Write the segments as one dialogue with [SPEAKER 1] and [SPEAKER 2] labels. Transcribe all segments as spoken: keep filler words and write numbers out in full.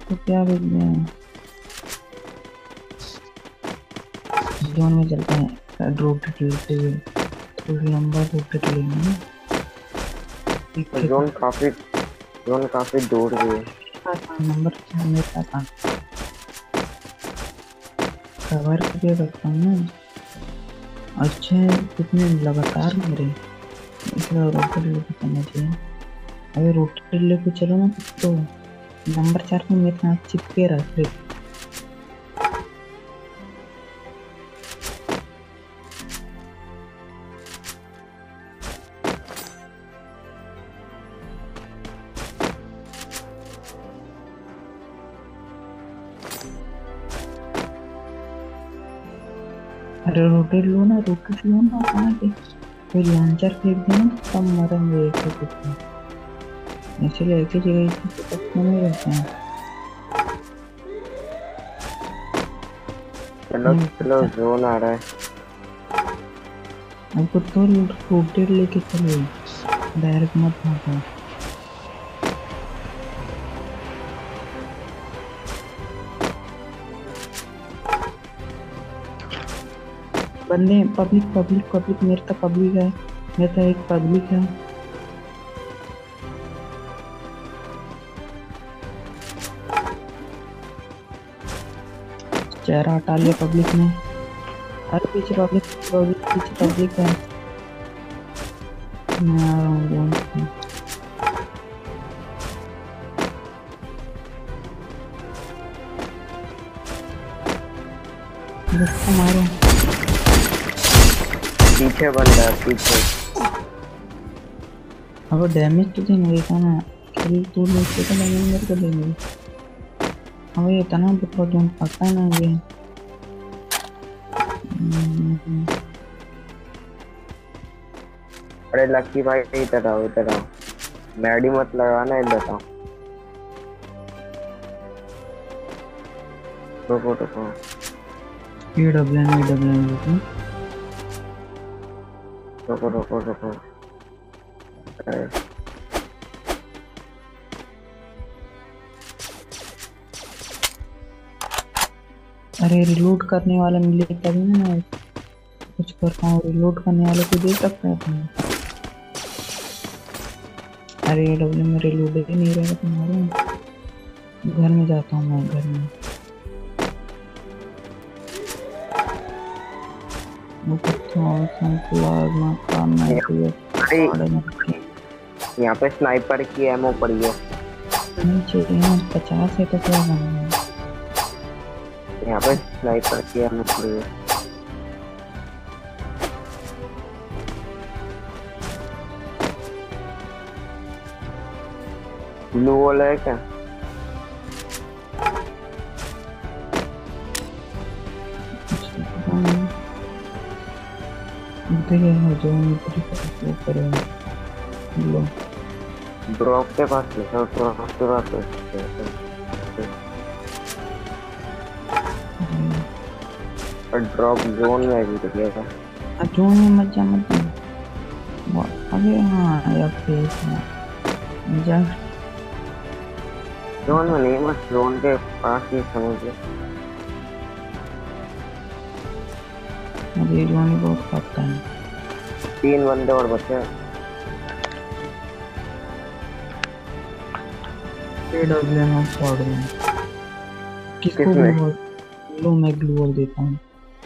[SPEAKER 1] तो क्या भेज दें, जोन में चलते हैं। रोटेट लेते हुए थोड़ी लंबा रोटेट लेंगे।
[SPEAKER 2] जोन काफी जोन काफी दूर भी है।
[SPEAKER 1] नंबर चार मेरे पास कवर करके रखता हूँ ना। अच्छे कितने लगातार मेरे, इसलिए रोटेट लेके चलना चाहिए। अगर रोटेट लेके चलो ना तो नंबर चार में मेरे साथ चिपके रहते। अरे रोटेट लो ना, रोटेट लो ना, कहाँ के कोई लॉन्चर फेंक देना तब मरेंगे एक ही कुछ में। इसलिए एक ही जगह इसी तक नहीं रहते हैं।
[SPEAKER 2] चलो चलो जोन आ रहा है।
[SPEAKER 1] हमको तो रोटेट लेके चलो, डायरेक्ट मत भागो। बंदे पब्लिक पब्लिक पब्लिक मेरे तो पब्लिक है, मेरे तो एक पब्लिक है। चेहरा हटा लिया पब्लिक ने। अरे पीछे पब्लिक पब्लिक पीछे पब्लिक है। मैं आ रहा हूँ। इसको मारो,
[SPEAKER 2] पीछे बन रहा है पीछे।
[SPEAKER 1] अब डैमेज तो देने का ना, खेल तो नहीं तो डैमेज मेरे को देंगे। अब ये इतना बुरा जोन पता है ना ये।
[SPEAKER 2] अरे लक्की भाई इधर आओ इधर आओ, मैडी मत लगाना इधर आओ। रुको रुको
[SPEAKER 1] ये डबल एन डबल एन
[SPEAKER 2] रुको रुको रुको।
[SPEAKER 1] अरे रिलोड करने वाला मिले तभी ना मैं कुछ कर पाऊँ। रिलोड करने वाले को दे सकते हैं तुम। अरे ये डब्ल्यू में रिलोड ही नहीं रहेगा तुम्हारे। घर में जाता हूँ मैं, घर में। वो प्लाज्मा काम
[SPEAKER 2] यहाँ पे स्नाइपर की एमओ पड़ी है।
[SPEAKER 1] नीचे पचास है तो क्या करना है।
[SPEAKER 2] यहाँ पे स्नाइपर की एमओ पड़ी है। ब्लू वाला है क्या? ड्रॉप के पास ड्रॉप के पास और ड्रॉप जोन में भी तो गया था।
[SPEAKER 1] जोन में मत जा मत जा। अबे हाँ यार फेस में जा।
[SPEAKER 2] जोन में नहीं, बस जोन के पास ही समझ लो।
[SPEAKER 1] मुझे जोन बहुत खाता है।
[SPEAKER 2] तीन बंदे और बचे हैं।
[SPEAKER 1] डब्ल्यू में शॉट में किसको भी लो, मैं ग्लू वॉल देता हूँ।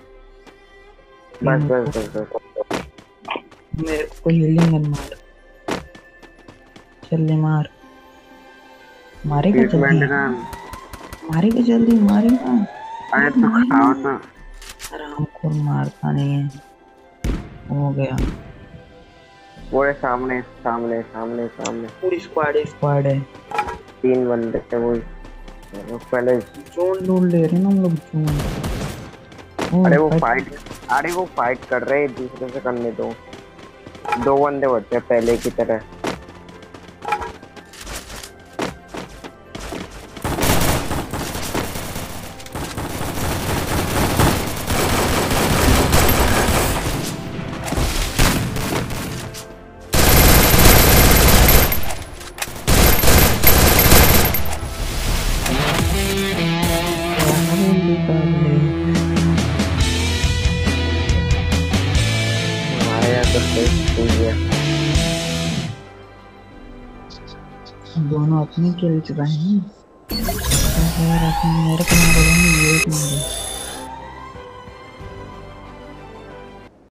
[SPEAKER 2] बस बस बस
[SPEAKER 1] मेरे को हीलिंग गन मार। चल ले मार, मारेगा जल्दी, मारेगा जल्दी, मारेगा।
[SPEAKER 2] अरे तो खाओ तो।
[SPEAKER 1] आराम को मारता नहीं है। हो गया।
[SPEAKER 2] वो सामने सामने सामने सामने
[SPEAKER 1] पूरी स्क्वाड है, स्क्वाड है।
[SPEAKER 2] तीन बंदे थे वो पहले
[SPEAKER 1] जोन लूट ले रहे ना हम लोग जोन।
[SPEAKER 2] अरे वो फाइट अरे वो फाइट कर रहे हैं, दूसरे से करने दो। दो बंदे बचे पहले की तरह। ठीक है।
[SPEAKER 1] दोनों अपनी किल चुका है ना। तो यार अपने मेरे को मारोगे ये एक नंबर।